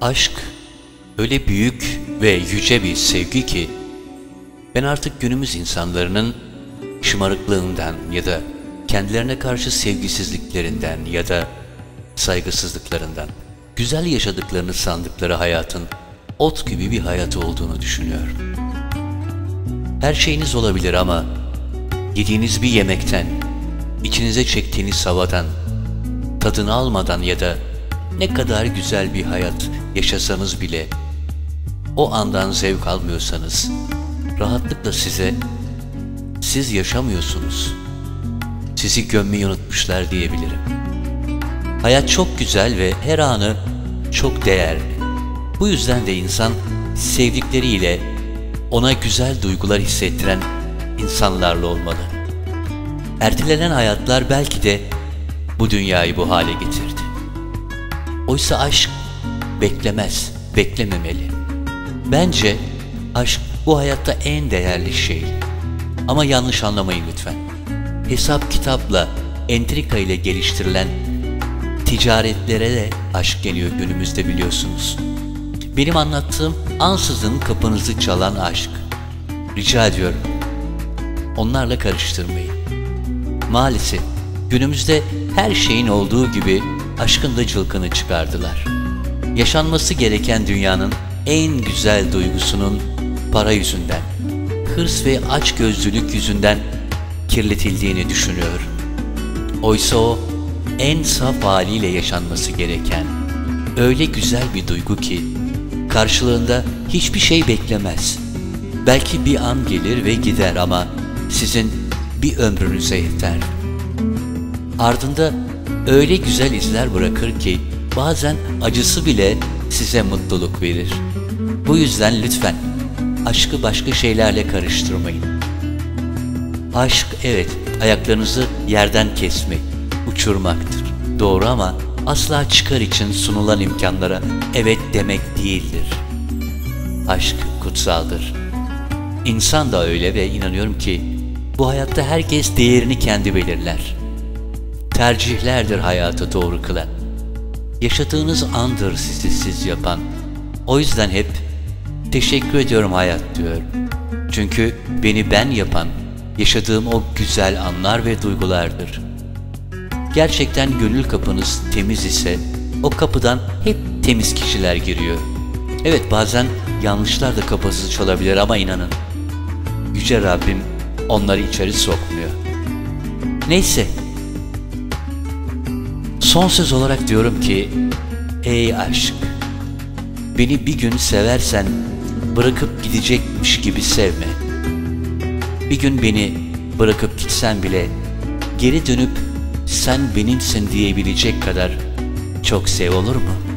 Aşk öyle büyük ve yüce bir sevgi ki ben artık günümüz insanlarının şımarıklığından ya da kendilerine karşı sevgisizliklerinden ya da saygısızlıklarından güzel yaşadıklarını sandıkları hayatın ot gibi bir hayat olduğunu düşünüyorum. Her şeyiniz olabilir ama yediğiniz bir yemekten, içinize çektiğiniz havadan, tadını almadan ya da ne kadar güzel bir hayat yaşasanız bile o andan zevk almıyorsanız rahatlıkla siz yaşamıyorsunuz, sizi gömmeyi unutmuşlar diyebilirim. Hayat çok güzel ve her anı çok değerli. Bu yüzden de insan sevdikleriyle ona güzel duygular hissettiren insanlarla olmalı. Ertelenen hayatlar belki de bu dünyayı bu hale getirdi. Oysa aşk beklemez, beklememeli. Bence aşk bu hayatta en değerli şey. Ama yanlış anlamayın lütfen. Hesap kitapla, entrika ile geliştirilen ticaretlere de aşk deniyor günümüzde, biliyorsunuz. Benim anlattığım ansızın kapınızı çalan aşk. Rica ediyorum, onlarla karıştırmayın. Maalesef günümüzde her şeyin olduğu gibi aşkın da cılkını çıkardılar. Yaşanması gereken dünyanın en güzel duygusunun para yüzünden, hırs ve açgözlülük yüzünden kirletildiğini düşünüyorum. Oysa o en saf haliyle yaşanması gereken öyle güzel bir duygu ki karşılığında hiçbir şey beklemez. Belki bir an gelir ve gider ama sizin bir ömrünüze yeter. Ardında öyle güzel izler bırakır ki bazen acısı bile size mutluluk verir. Bu yüzden lütfen aşkı başka şeylerle karıştırmayın. Aşk, evet, ayaklarınızı yerden kesmek, uçurmaktır. Doğru, ama asla çıkar için sunulan imkanlara evet demek değildir. Aşk kutsaldır. İnsan da öyle ve inanıyorum ki bu hayatta herkes değerini kendi belirler. Tercihlerdir hayatı doğru kılan. Yaşadığınız andır sizi siz yapan. O yüzden hep teşekkür ediyorum hayat diyorum. Çünkü beni ben yapan, yaşadığım o güzel anlar ve duygulardır. Gerçekten gönül kapınız temiz ise o kapıdan hep temiz kişiler giriyor. Evet, bazen yanlışlar da kapınızı çalabilir ama inanın, Yüce Rabbim onları içeri sokmuyor. Neyse, son söz olarak diyorum ki, ey aşk, beni bir gün seversen bırakıp gidecekmiş gibi sevme. Bir gün beni bırakıp gitsen bile geri dönüp sen benimsin diyebilecek kadar çok sev, olur mu?